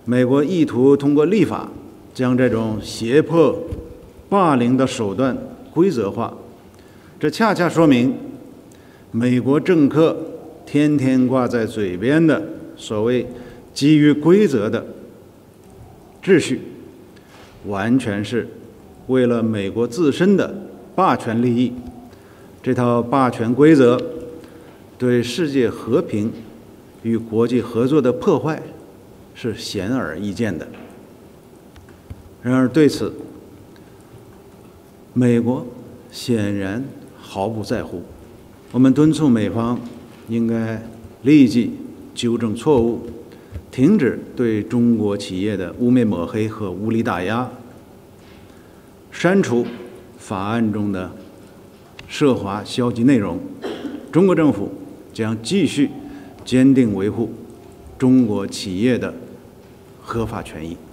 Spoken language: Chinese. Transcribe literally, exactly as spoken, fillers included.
美国意图通过立法将这种胁迫、霸凌的手段规则化，这恰恰说明美国政客天天挂在嘴边的所谓基于规则的秩序，完全是为了美国自身的霸权利益。这套霸权规则对世界和平与国际合作的破坏是显而易见的。然而对此，美国显然毫不在乎。我们敦促美方应该立即纠正错误，停止对中国企业的污蔑抹黑和无理打压，删除法案中的涉华消极内容。中国政府将继续坚定维护中国企业的合法权益。